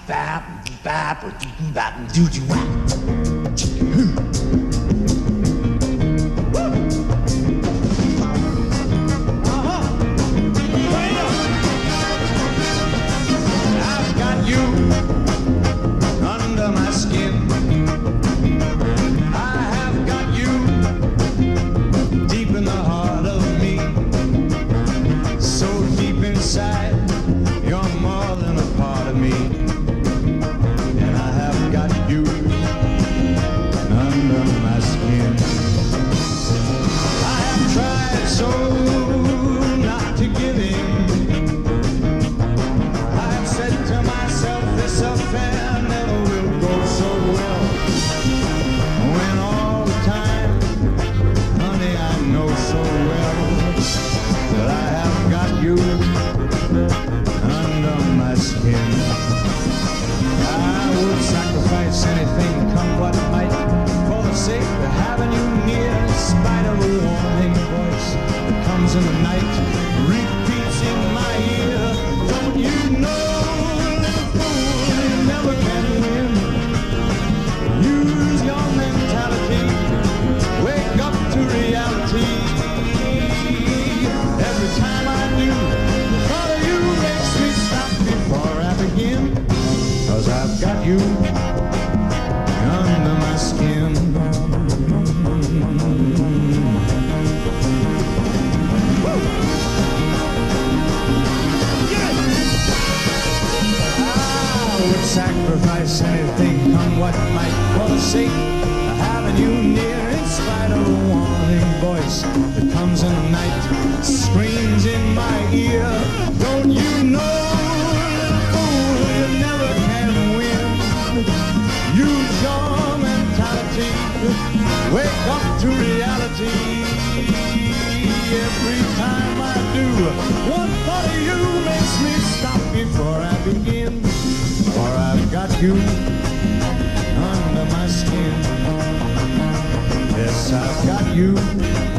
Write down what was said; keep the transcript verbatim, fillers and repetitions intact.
bap, bap, bap, doo doo wap. I've got you under my skin. I have got you deep in the heart of me. So deep inside, you're more than a part of me. And I have got you under my skin. I have tried so not to give in. I have said to myself, this affair never will go so well. When all the time, honey, I know so well that I have got you under my skin. I would sacrifice anything, come what might, for the sake of having you near, in spite of a warning voice that comes in the night, repeats in my ear. Don't you know, little fool, you never can win. Use your mentality, wake up to reality. Every time I do, the thought of you makes me stop before I begin. 'Cause I've got you under my skin. Woo! I would sacrifice anything, come what might, for the sake of having you near, in spite of a warning voice that comes in the night, screams in my ear. Don't you know, little fool, you never can win. Use your mentality, wake up to reality. Every time I do, one thought of you makes me stop before I begin. For I've got you under my skin. Yes, I've got you